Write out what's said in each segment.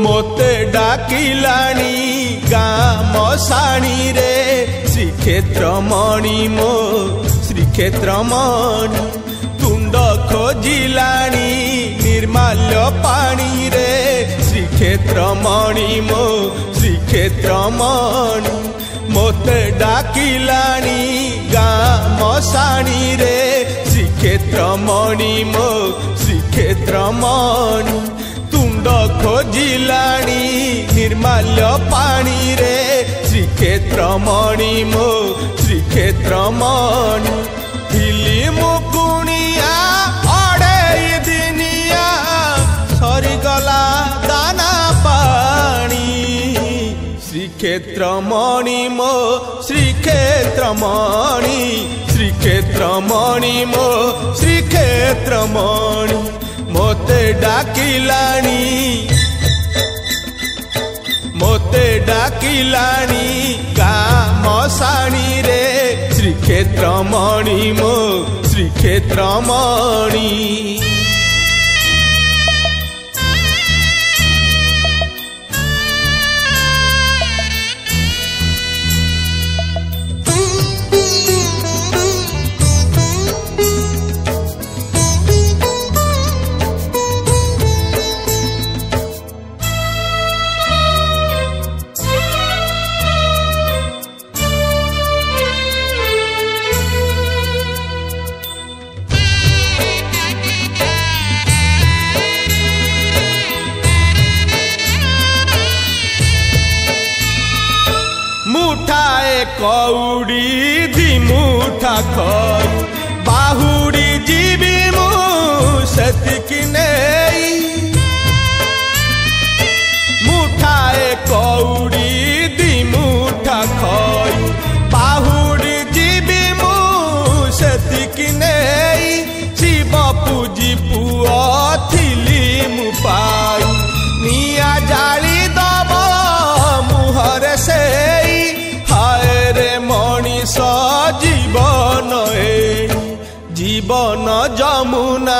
मोते डाकिलानी गाँ मसाणी रे श्रीक्षेत्र मणि मो श्रीक्षेत्र मणि तुंड खोजिलानी निर्माल्य पानी रे श्रीक्षेत्र मणि मो श्रीक्षेत्र मणि मोते डाकिलानी गाँ मसाणी रे श्रीक्षेत्र मणि मो श्रीक्षेत्र मणि तुंड खोजिलानी निर्माल्य पानी रे श्रीक्षेत्र मणि मो श्रीक्षेत्र मणि हिली मुकुणिया अड़े दिनिया सरीगला दाना पानी श्रीक्षेत्र मणि मो श्रीक्षेत्र मणि श्रीक्षेत्र मणि मो श्रीक्षेत्र मणि मोते डाकिलानी गाँ मसाणी रे श्रीक्षेत्र मणि मो श्रीक्षेत्र मणि कौड़ी दिमुठा खई बाहुड़ी जीवी मु सेतिकी नेई मुठाए कौड़ी दिमुठा खई बाहुड़ी जीवी मु सेतिकी नेई शिव पूजी पुआ थिली मु पाई निया जाली दब मुहरे सेई मनीष जीवन जीवन जमुना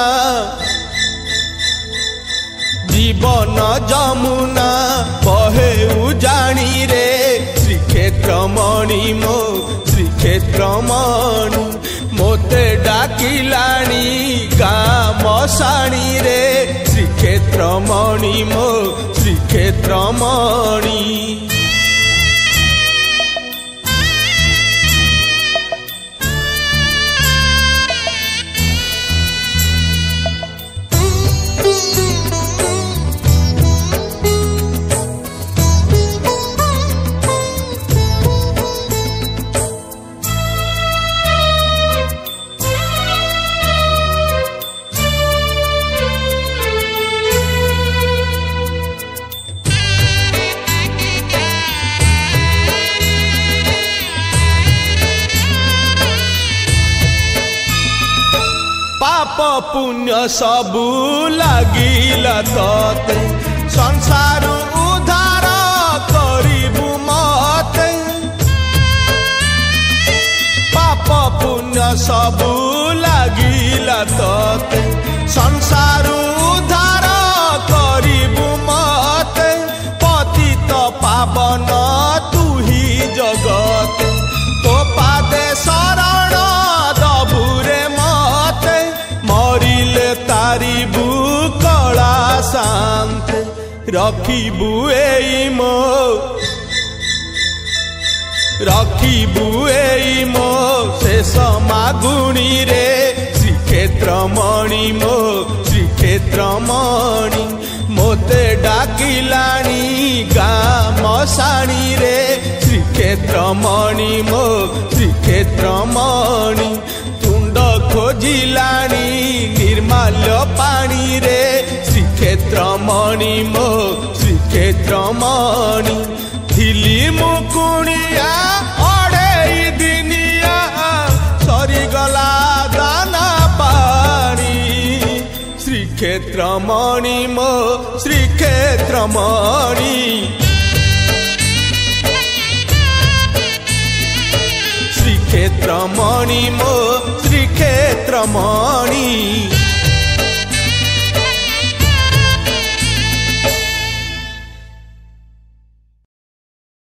जीवन जमुना बहे उजाणी रे श्रीक्षेत्र मणि मो श्रीक्षेत्र मणि मोते डाकिलानी गाँ मसाणी रे श्रीक्षेत्र मणि मो श्रीक्षेत्र मणि पुण्य सबू लागिला तते संसार उद्धार करिबु मते पाप पुण्य सबू लागिला तते संसार उद्धार करिबु मते पतित पावन तुही जगत तो पादे शरण दबुरे मते मरिले तारिबु कला शांत रखिबु एई मो शेष मागुणी रे श्रीक्षेत्र मणि मो श्रीक्षेत्र मणि मोते डाकिलानी गाँ मसाणी रे श्रीक्षेत्र मणि मो श्रीक्षेत्र मणि खोजिलानी निर्माल्य पानी रे श्रीक्षेत्र मणि मो श्रीक्षेत्र मणि थिली मुकुणिया अड़े दिनिया सरीगला दाना पानी श्रीक्षेत्र मणि मो श्रीक्षेत्र मणि श्रीक्षेत्र मणि मो श्रीक्षेत्र मणि।